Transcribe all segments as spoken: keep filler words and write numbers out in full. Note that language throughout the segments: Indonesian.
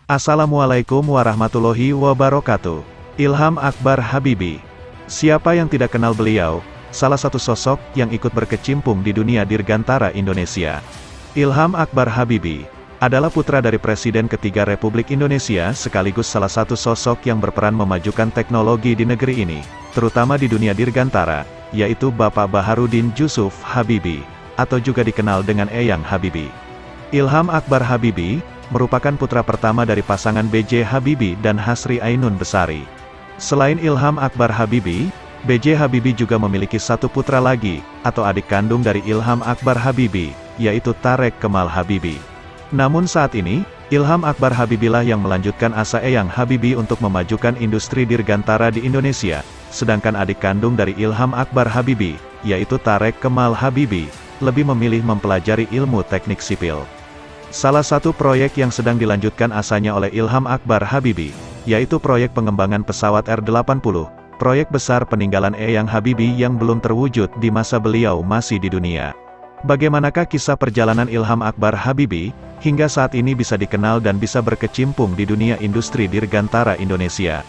Assalamualaikum warahmatullahi wabarakatuh. Ilham Akbar Habibie. Siapa yang tidak kenal beliau? Salah satu sosok yang ikut berkecimpung di dunia dirgantara Indonesia. Ilham Akbar Habibie adalah putra dari Presiden ketiga Republik Indonesia sekaligus salah satu sosok yang berperan memajukan teknologi di negeri ini, terutama di dunia dirgantara, yaitu Bapak Baharudin Jusuf Habibie, atau juga dikenal dengan Eyang Habibie. Ilham Akbar Habibie merupakan putra pertama dari pasangan B J Habibie dan Hasri Ainun Besari. Selain Ilham Akbar Habibie, B J Habibie juga memiliki satu putra lagi, atau adik kandung dari Ilham Akbar Habibie, yaitu Tarek Kemal Habibie. Namun saat ini, Ilham Akbar Habibie lah yang melanjutkan asa Eyang Habibie untuk memajukan industri dirgantara di Indonesia, sedangkan adik kandung dari Ilham Akbar Habibie, yaitu Tarek Kemal Habibie, lebih memilih mempelajari ilmu teknik sipil. Salah satu proyek yang sedang dilanjutkan asanya oleh Ilham Akbar Habibie, yaitu proyek pengembangan pesawat R delapan puluh, proyek besar peninggalan Eyang Habibie yang belum terwujud di masa beliau masih di dunia. Bagaimanakah kisah perjalanan Ilham Akbar Habibie, hingga saat ini bisa dikenal dan bisa berkecimpung di dunia industri dirgantara Indonesia?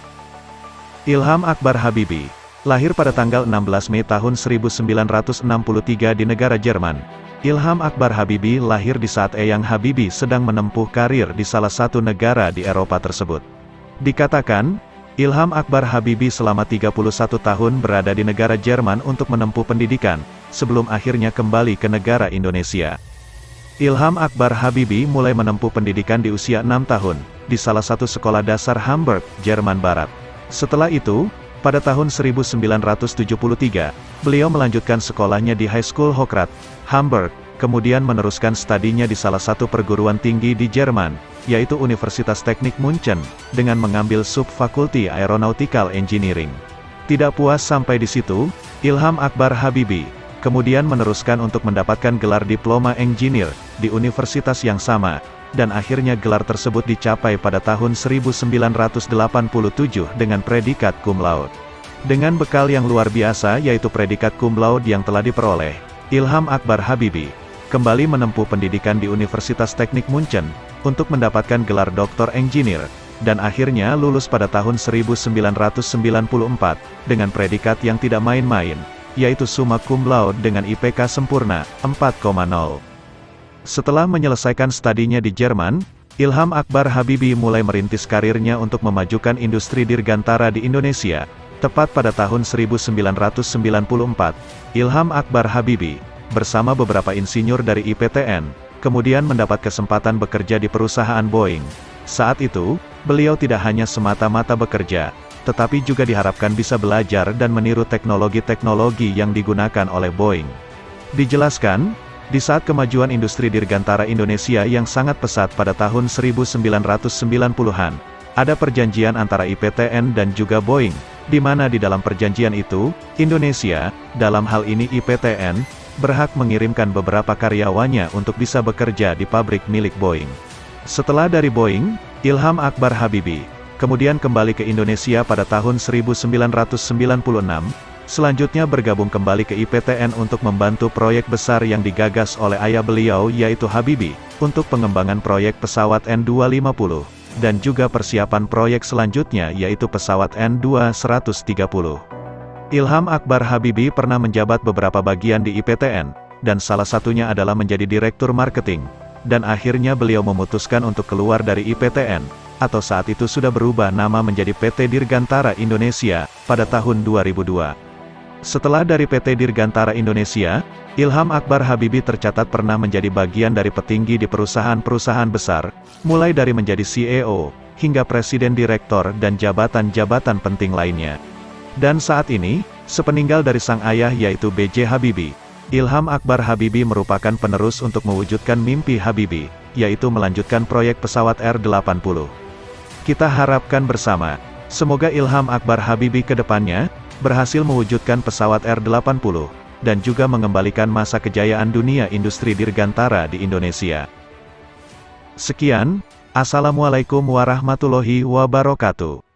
Ilham Akbar Habibie lahir pada tanggal enam belas Mei tahun seribu sembilan ratus enam puluh tiga di negara Jerman. Ilham Akbar Habibie lahir di saat Eyang Habibie sedang menempuh karir di salah satu negara di Eropa tersebut. Dikatakan, Ilham Akbar Habibie selama tiga puluh satu tahun berada di negara Jerman untuk menempuh pendidikan, sebelum akhirnya kembali ke negara Indonesia. Ilham Akbar Habibie mulai menempuh pendidikan di usia enam tahun, di salah satu sekolah dasar Hamburg, Jerman Barat. Setelah itu, pada tahun seribu sembilan ratus tujuh puluh tiga, beliau melanjutkan sekolahnya di High School Hochrad, Hamburg, kemudian meneruskan studinya di salah satu perguruan tinggi di Jerman, yaitu Universitas Teknik Munchen, dengan mengambil Subfakulti Aeronautical Engineering. Tidak puas sampai di situ, Ilham Akbar Habibie kemudian meneruskan untuk mendapatkan gelar Diploma Engineer di universitas yang sama, dan akhirnya gelar tersebut dicapai pada tahun seribu sembilan ratus delapan puluh tujuh dengan predikat cum laude. Dengan bekal yang luar biasa yaitu predikat cum laude yang telah diperoleh, Ilham Akbar Habibie kembali menempuh pendidikan di Universitas Teknik Munchen untuk mendapatkan gelar Doktor Engineer, dan akhirnya lulus pada tahun seribu sembilan ratus sembilan puluh empat dengan predikat yang tidak main-main, yaitu summa cum laude dengan I P K sempurna empat koma nol. Setelah menyelesaikan studinya di Jerman, Ilham Akbar Habibie mulai merintis karirnya untuk memajukan industri dirgantara di Indonesia. Tepat pada tahun seribu sembilan ratus sembilan puluh empat, Ilham Akbar Habibie bersama beberapa insinyur dari I P T N, kemudian mendapat kesempatan bekerja di perusahaan Boeing. Saat itu, beliau tidak hanya semata-mata bekerja, tetapi juga diharapkan bisa belajar dan meniru teknologi-teknologi yang digunakan oleh Boeing. Dijelaskan, di saat kemajuan industri dirgantara Indonesia yang sangat pesat pada tahun seribu sembilan ratus sembilan puluhan, ada perjanjian antara I P T N dan juga Boeing, di mana di dalam perjanjian itu, Indonesia, dalam hal ini I P T N, berhak mengirimkan beberapa karyawannya untuk bisa bekerja di pabrik milik Boeing. Setelah dari Boeing, Ilham Akbar Habibie kemudian kembali ke Indonesia pada tahun seribu sembilan ratus sembilan puluh enam, selanjutnya bergabung kembali ke I P T N untuk membantu proyek besar yang digagas oleh ayah beliau yaitu Habibie, untuk pengembangan proyek pesawat N dua lima nol, dan juga persiapan proyek selanjutnya yaitu pesawat N dua seratus tiga puluh. Ilham Akbar Habibie pernah menjabat beberapa bagian di I P T N, dan salah satunya adalah menjadi Direktur Marketing, dan akhirnya beliau memutuskan untuk keluar dari I P T N, atau saat itu sudah berubah nama menjadi P T Dirgantara Indonesia, pada tahun dua ribu dua. Setelah dari P T Dirgantara Indonesia, Ilham Akbar Habibie tercatat pernah menjadi bagian dari petinggi di perusahaan-perusahaan besar, mulai dari menjadi C E O, hingga Presiden Direktur dan jabatan-jabatan penting lainnya. Dan saat ini, sepeninggal dari sang ayah yaitu B J Habibie, Ilham Akbar Habibie merupakan penerus untuk mewujudkan mimpi Habibie, yaitu melanjutkan proyek pesawat R delapan puluh. Kita harapkan bersama, semoga Ilham Akbar Habibie ke depannya berhasil mewujudkan pesawat R delapan puluh, dan juga mengembalikan masa kejayaan dunia industri dirgantara di Indonesia. Sekian, Assalamualaikum warahmatullahi wabarakatuh.